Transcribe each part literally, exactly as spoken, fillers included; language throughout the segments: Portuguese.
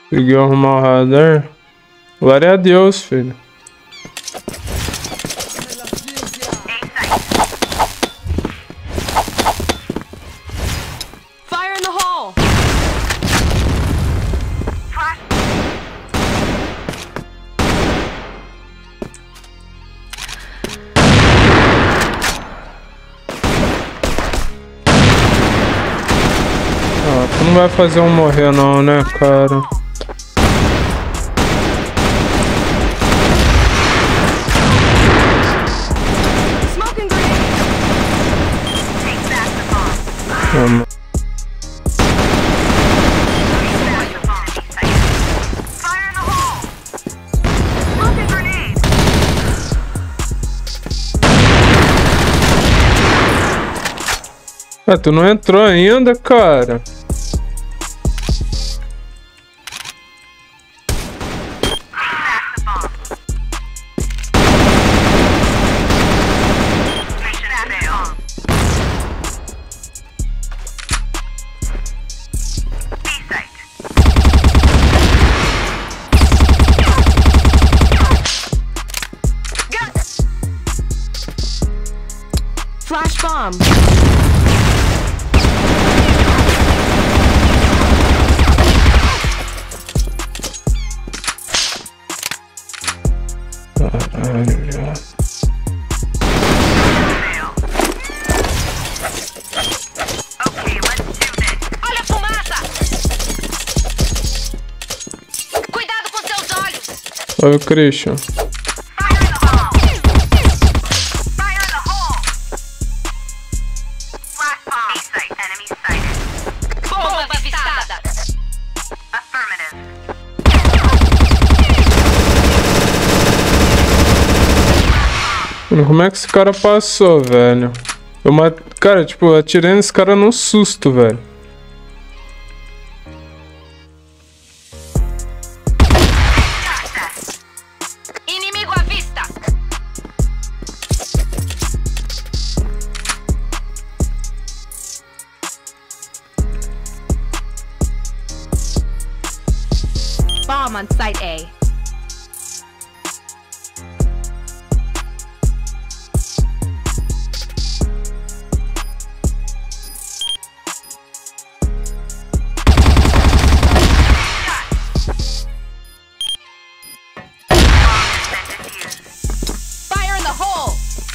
Conseguiu arrumar o radar. Glória a Deus, filho. Fire in the hole. Ah, tu não vai fazer um morrer não, né, cara? Vamos. Ah, tu não entrou ainda, cara? Flash bomb. Caralho. Olha a fumaça! Cuidado com seus olhos! Olha o Christian. Bomba avistada! Mano, como é que esse cara passou, velho? Eu mat... Cara, tipo, eu atirei nesse cara num susto, velho. Inimigo à vista! Bomb on site A. Fire in the hole!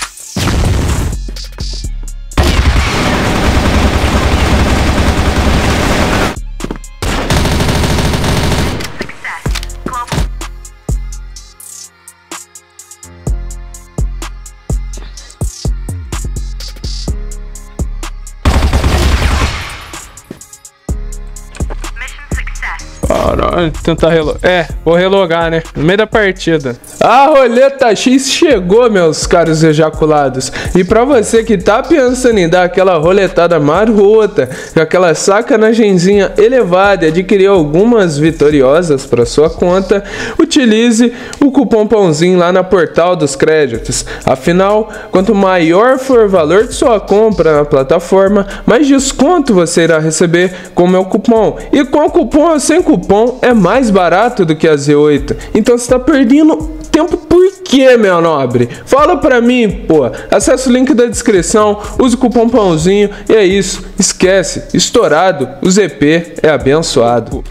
Caralho, tentar relogar. É, vou relogar, né? No meio da partida. A roleta X chegou, meus caros ejaculados. E pra você que tá pensando em dar aquela roletada marota, com aquela sacanagemzinha elevada e adquirir algumas vitoriosas pra sua conta, utilize o cupom pãozinho lá na Portal dos Créditos. Afinal, quanto maior for o valor de sua compra na plataforma, mais desconto você irá receber com o meu cupom. E com o cupom ou sem cupom é mais barato do que a Z oito. Então você tá perdendo tempo por quê, meu nobre? Fala pra mim, pô. Acesse o link da descrição, use o cupom pãozinho e é isso. Esquece, estourado, o Z P é abençoado.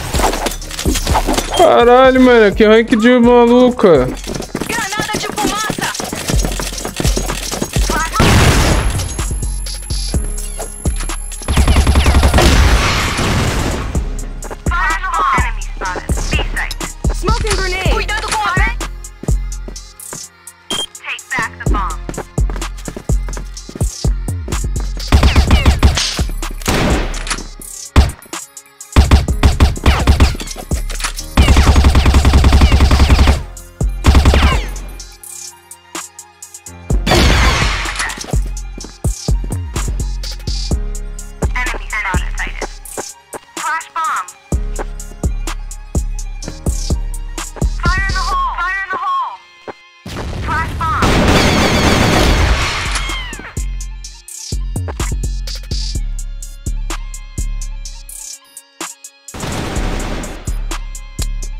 Caralho, mano, que rank de maluca. Granada de fumaça! Smoking grenade! Cuidado com a... Take back the bomb.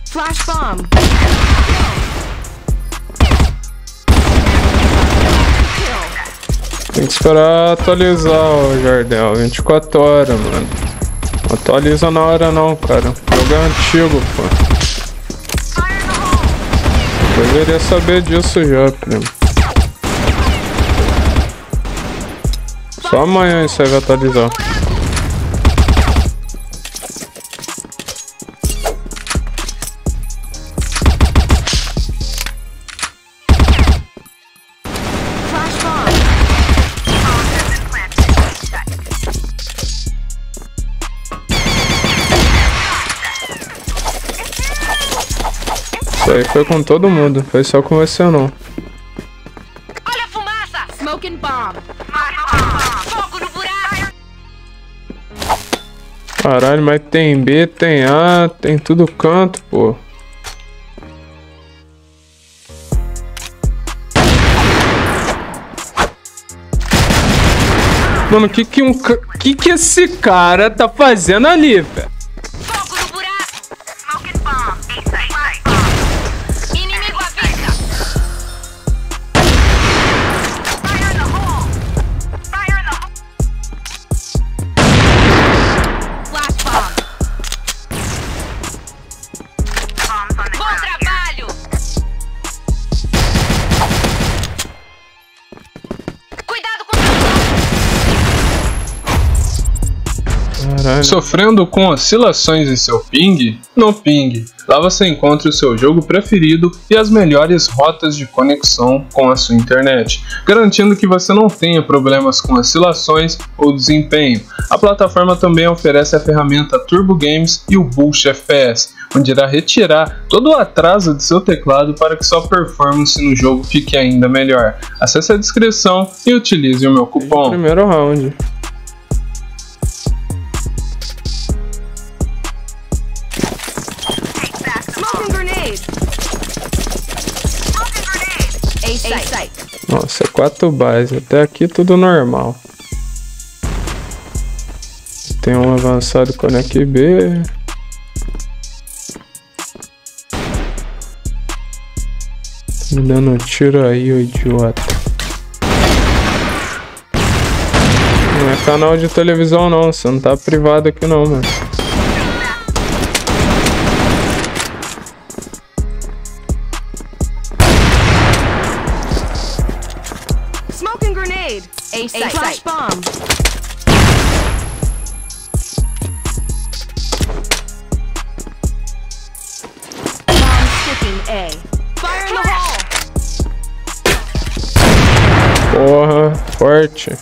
Flash bomb. Tem que esperar atualizar, o Jardel. vinte e quatro horas, mano. Não atualiza na hora não, cara. O jogo é antigo, pô. Deveria saber disso já, primo. Só amanhã isso aí vai atualizar. Isso aí foi com todo mundo, foi só com você não. Olha a fumaça! Smoking bomb. Fogo no buraco. Caralho, mas tem B, tem A, tem tudo canto, pô. Mano, que que um ca- que que esse cara tá fazendo ali, velho? Fogo no buraco. Smoking bomb. Inimigo à vista. Fire in the hole. Fire in the hole. Flash bomb. Bom trabalho. Cuidado com Caralho. Sofrendo com oscilações em seu ping? No Ping. Lá você encontra o seu jogo preferido e as melhores rotas de conexão com a sua internet, garantindo que você não tenha problemas com oscilações ou desempenho. A plataforma também oferece a ferramenta Turbo Games e o Boost F P S, onde irá retirar todo o atraso de seu teclado para que sua performance no jogo fique ainda melhor. Acesse a descrição e utilize o meu cupom. Primeiro round. Smoking grenade. Smoking grenade. A site. A site. Nossa, quatro bases. Até aqui tudo normal. Tem um avançado Connect B. Me dando um tiro aí, ô idiota. Não é canal de televisão não, você não tá privado aqui não, mano. Smoking grenade. A site. A flash bomb. Bomb sticking A. Fire in the hole. Porra, forte.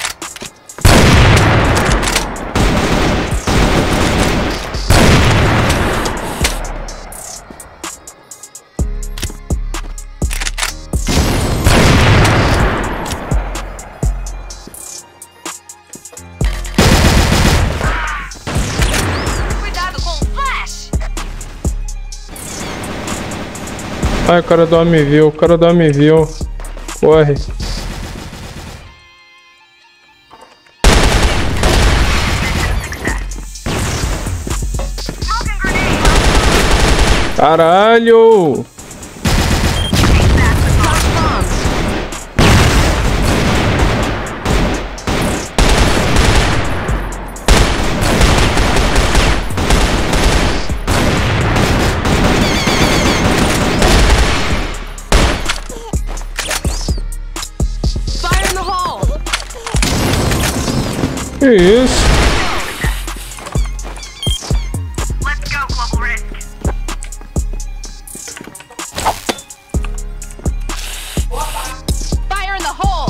Cuidado com o flash. Ai, o cara do A me viu, o cara do A me viu. Corre. Caralho! Flash bomb. Fire in the hole. Que isso? Let's go, Global Risk. Fire in the hole.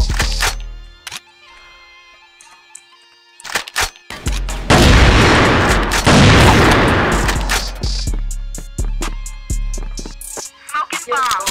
Smoking bomb.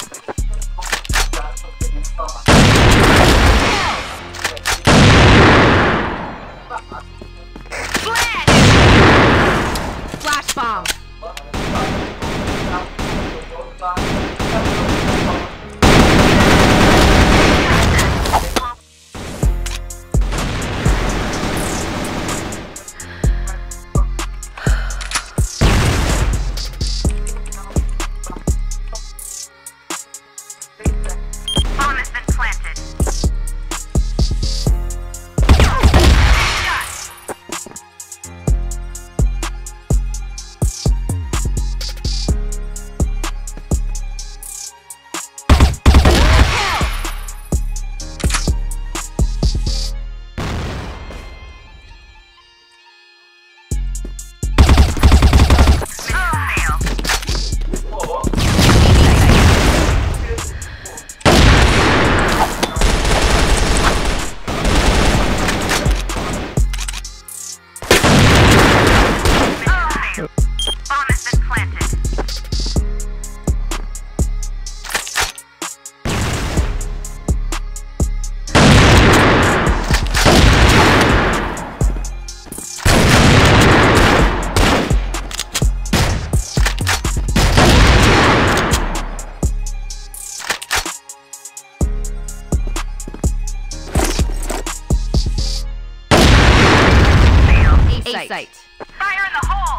Fire in the hole!